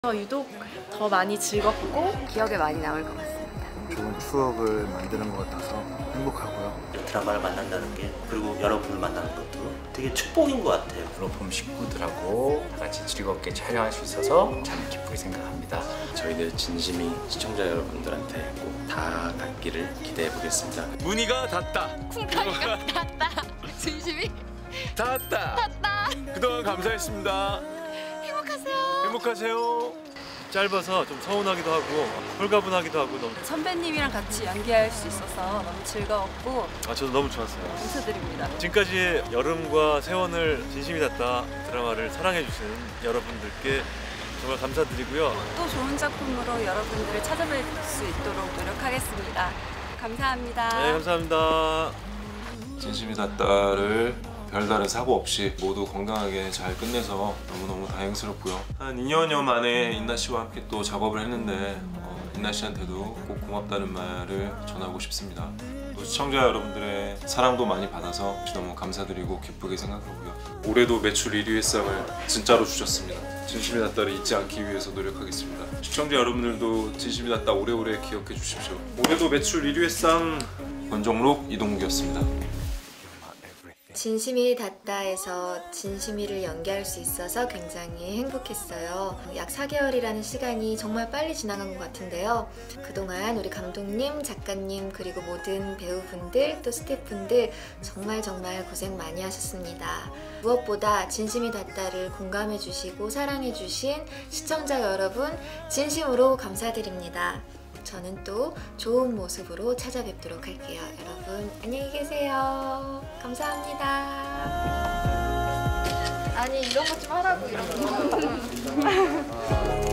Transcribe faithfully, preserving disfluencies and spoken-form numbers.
유독 더 많이 즐겁고 기억에 많이 남을 것 같습니다. 좋은 추억을 만드는 것 같아서 행복하고요. 드라마를 만난다는 게, 그리고 여러분을 만나는 것도 되게 축복인 것 같아요. 플랫폼 식구들하고 다 같이 즐겁게 촬영할 수 있어서 참 기쁘게 생각합니다. 저희들 진심이 시청자 여러분들한테 꼭 다 닿기를 기대해 보겠습니다. 문의가 닿다. 쿵카리가 닿다. 진심이 닿았다. 닿다. 그동안 감사했습니다. 행복하세요. 행복하세요. 짧아서 좀 서운하기도 하고 홀가분하기도 하고 너무 선배님이랑 같이 연기할 수 있어서 너무 즐거웠고 아 저도 너무 좋았어요. 감사드립니다. 지금까지 여름과 세원을 진심이 닿다 드라마를 사랑해주신 여러분들께 정말 감사드리고요. 또 좋은 작품으로 여러분들을 찾아뵐 수 있도록 노력하겠습니다. 감사합니다. 네, 감사합니다. 진심이 닿다를 별다른 사고 없이 모두 건강하게 잘 끝내서 너무너무 다행스럽고요. 한 이 년여 만에 인나 씨와 함께 또 작업을 했는데 어, 인나 씨한테도 꼭 고맙다는 말을 전하고 싶습니다. 또 시청자 여러분들의 사랑도 많이 받아서 너무 감사드리고 기쁘게 생각하고요. 올해도 매출 일 위의 상을 진짜로 주셨습니다. 진심이 닿다를 잊지 않기 위해서 노력하겠습니다. 시청자 여러분들도 진심이 닿다 오래오래 기억해 주십시오. 올해도 매출 일 위의 상 권정록, 이동욱이었습니다. 진심이 닿다에서 진심이를 연기할 수 있어서 굉장히 행복했어요. 약 사 개월이라는 시간이 정말 빨리 지나간 것 같은데요. 그동안 우리 감독님, 작가님, 그리고 모든 배우분들, 또 스태프분들 정말 정말 고생 많이 하셨습니다. 무엇보다 진심이 닿다를 공감해 주시고 사랑해 주신 시청자 여러분 진심으로 감사드립니다. 저는 또 좋은 모습으로 찾아뵙도록 할게요. 여러분 안녕히 계세요. 감사합니다. 아니 이런 것 좀 하라고 이런 거.